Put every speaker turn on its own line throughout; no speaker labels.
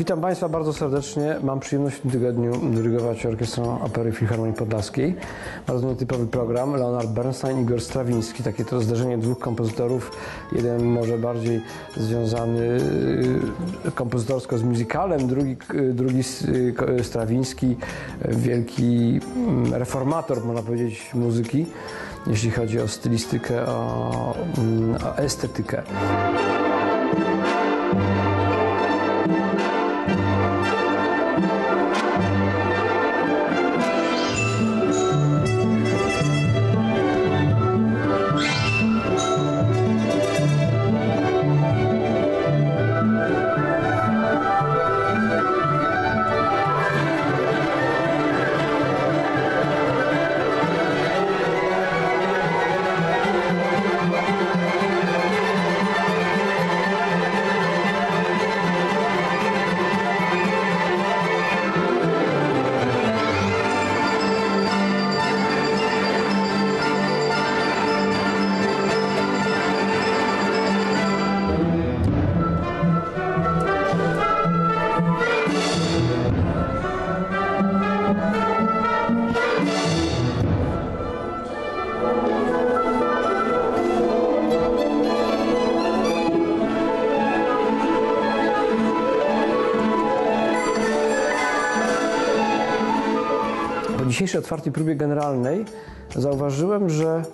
Witam Państwa bardzo serdecznie. Mam przyjemność w tym tygodniu dyrygować Orkiestrą Opery Filharmonii Podlaskiej. Bardzo nietypowy program. Leonard Bernstein, Igor Strawiński. Takie to zderzenie dwóch kompozytorów. Jeden może bardziej związany kompozytorsko z musicalem, drugi Strawiński, wielki reformator, można powiedzieć, muzyki, jeśli chodzi o stylistykę, o estetykę. Po dzisiejszej otwartej próbie generalnej zauważyłem, że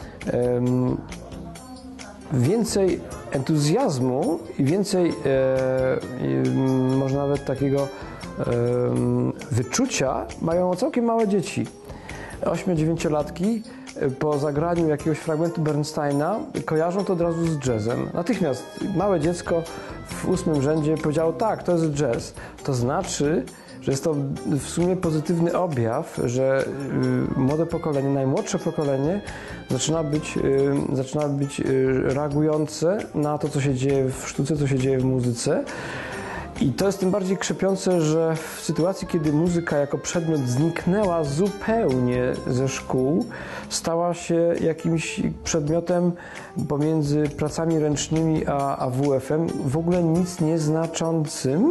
więcej entuzjazmu i więcej może nawet takiego wyczucia mają całkiem małe dzieci. 8-9-latki po zagraniu jakiegoś fragmentu Bernsteina kojarzą to od razu z jazzem. Natychmiast małe dziecko w 8. rzędzie powiedziało: tak, to jest jazz. To znaczy, że jest to w sumie pozytywny objaw, że młode pokolenie, najmłodsze pokolenie zaczyna być reagujące na to, co się dzieje w sztuce, co się dzieje w muzyce. I to jest tym bardziej krzepiące, że w sytuacji, kiedy muzyka jako przedmiot zniknęła zupełnie ze szkół, stała się jakimś przedmiotem pomiędzy pracami ręcznymi a WF-em, w ogóle nic nieznaczącym.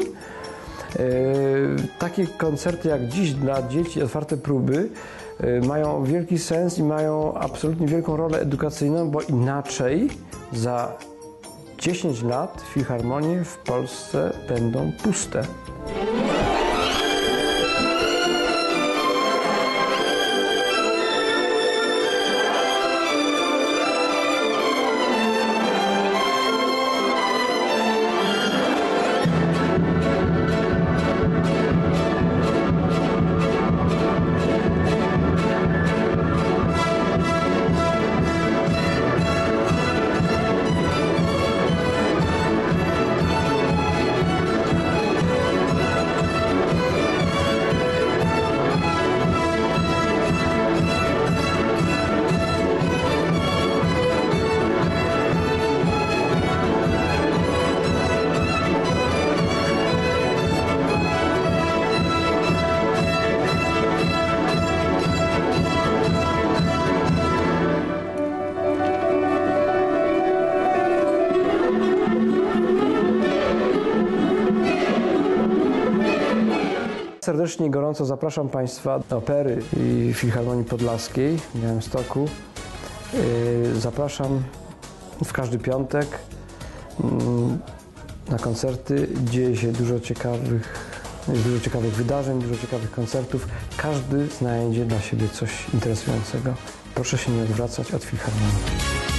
Takie koncerty jak dziś dla dzieci, otwarte próby, mają wielki sens i mają absolutnie wielką rolę edukacyjną, bo inaczej za 10 lat filharmonie w Polsce będą puste. Serdecznie i gorąco zapraszam Państwa do Opery i Filharmonii Podlaskiej w Białymstoku. Zapraszam w każdy piątek na koncerty. Dzieje się dużo ciekawych wydarzeń, dużo ciekawych koncertów. Każdy znajdzie dla siebie coś interesującego. Proszę się nie odwracać od Filharmonii.